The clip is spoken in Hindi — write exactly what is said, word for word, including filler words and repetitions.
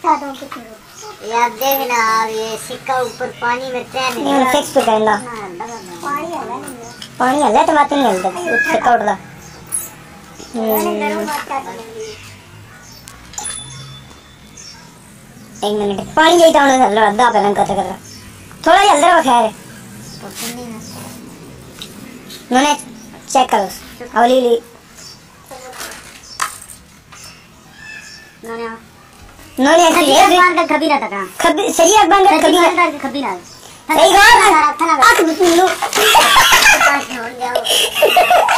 यार देख ना ये सिक्का ऊपर पानी में तैर नहीं है। फिक्स पे करना पानी हला पानी हला तो बात नहीं हलता सिक्का उड़दा एक मिनट पानी जाई ताने हल्ला अद्धा पहले कत कर थोड़ा जल्दी रहो खैर मैंने चेक करो अवली ली नोने नोने ऐसी है बांध कभी ना तका कभी सही है बांध कभी ना कभी ना सही बात है आप लो